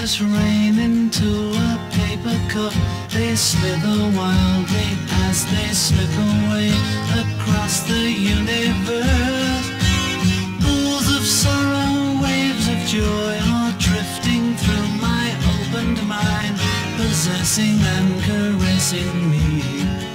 endless rain into a paper cup. They slither wildly as they slip away across the universe. Pools of sorrow, waves of joy are drifting through my opened mind, possessing and caressing me.